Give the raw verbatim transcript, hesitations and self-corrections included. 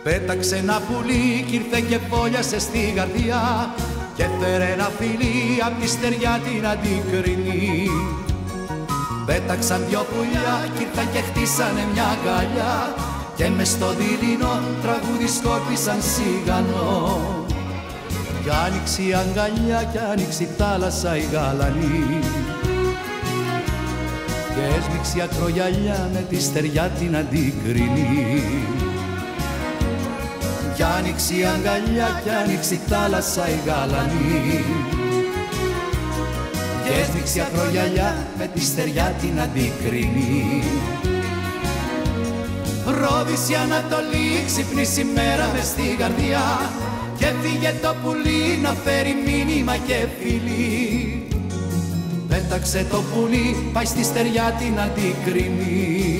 Πέταξε ένα πουλί κι ήρθε και φόλιασε στη καρδιά και έφερε ένα φιλί απ' τη στεριά την αντικρινή. Πέταξαν δυο πουλιά κι ήρθαν και χτίσανε μια αγκαλιά και μες στο δειλινό τραγούδι σκόρπισαν σιγανό. Κι άνοιξε η αγκαλιά κι άνοιξε η θάλασσα η γαλανή και έσμιξε η ακρογιαλιά με τη στεριά την αντικρινή. Κι άνοιξε η αγκαλιά κι άνοιξε η θάλασσα η γαλανή και έσμιξε η ακρογιαλιά με τη στεριά την αντικρινή. Ρόδισε η Ανατολή, ξυπνήσει η μέρα μες στην καρδιά και φύγε το πουλί να φέρει μήνυμα και φιλί. Πέταξε το πουλί, πάει στη στεριά την αντικρινή.